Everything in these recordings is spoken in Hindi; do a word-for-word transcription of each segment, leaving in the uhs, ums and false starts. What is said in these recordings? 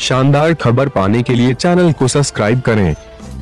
शानदार खबर पाने के लिए चैनल को सब्सक्राइब करें।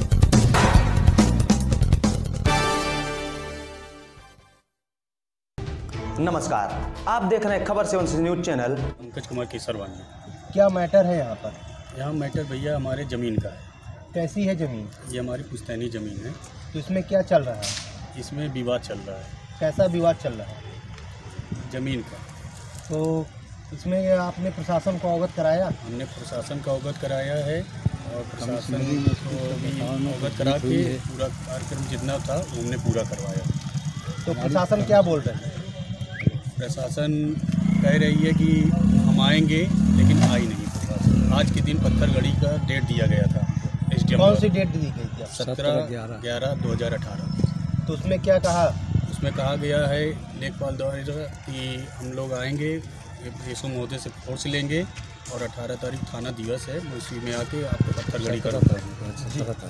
नमस्कार, आप देख रहे हैं खबर seven news channel. Pankaj Kumar Kesarwani. क्या मैटर है यहाँ पर? यहाँ मैटर भैया हमारे ज़मीन का है। कैसी है ज़मीन? ये हमारी पुश्तैनी ज़मीन है। तो इसमें क्या चल रहा है? इसमें विवाद चल रहा है। कैसा विवाद चल रहा है? ज़मीन का। तो इसमें आपने प्रशासन को अवगत कराया? हमने प्रशासन का अवगत कराया है और प्रशासन को भी अवगत करा के पूरा कार्यक्रम जितना था वो हमने पूरा करवाया। तो प्रशासन क्या बोल रहे हैं? प्रशासन कह रही है कि हम आएंगे, लेकिन आई नहीं प्रशासन। आज के दिन पत्थरगड़ी का डेट दिया गया था। एस डी एम कौन सी डेट दी गई थी? सत्रह ग्यारह दो हज़ार अठारह। तो उसमें क्या कहा? उसमें कहा गया है लेखपाल द्वारा कि हम लोग आएंगे, यीशु महोदय से फोर्स लेंगे और अठारह तारीख थाना दिवस है, उसी में आके आपको पत्थरगड़ी करा।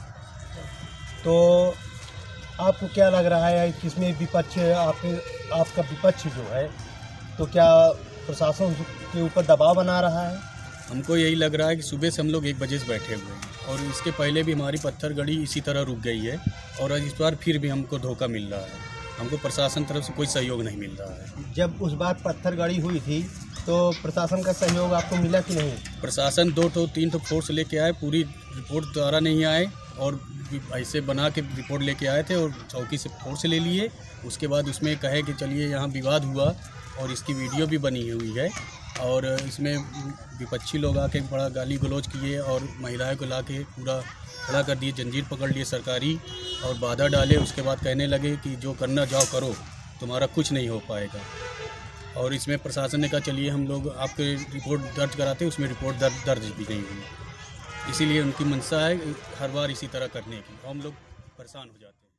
तो आपको क्या लग रहा है किसमें विपक्ष आप आपका विपक्ष जो है, तो क्या प्रशासन के ऊपर दबाव बना रहा है? हमको यही लग रहा है कि सुबह से हम लोग एक बजे से बैठे हुए हैं और इसके पहले भी हमारी पत्थरगड़ी इसी तरह रुक गई है और इस बार फिर भी हमको धोखा मिल रहा है। हमको प्रशासन तरफ से कोई सहयोग नहीं मिल रहा है। जब उस बार पत्थरगड़ी हुई थी तो प्रशासन का सहयोग आपको मिला कि नहीं? प्रशासन दो तो तीन तो फोर्स लेके आए, पूरी रिपोर्ट द्वारा नहीं आए और ऐसे बना के रिपोर्ट लेके आए थे और चौकी से फोर्स ले लिए। उसके बाद उसमें कहे कि चलिए यहाँ विवाद हुआ और इसकी वीडियो भी बनी हुई है और इसमें विपक्षी लोग आके बड़ा गाली गलौज किए और महिलाओं को ला के पूरा खड़ा कर दिए, जंजीर पकड़ लिए सरकारी और बाधा डाले। उसके बाद कहने लगे कि जो करना जाओ करो, तुम्हारा कुछ नहीं हो पाएगा। और इसमें प्रशासन ने कहा चलिए हम लोग आपके रिपोर्ट दर्ज कराते, उसमें रिपोर्ट दर्ज दर्ज भी नहीं हुई। इसीलिए उनकी मंशा है हर बार इसी तरह करने की, हम लोग परेशान हो जाते हैं।